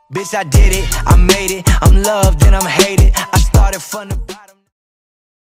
Bitch, I did it, I made it. I'm loved and I'm hated. I started from the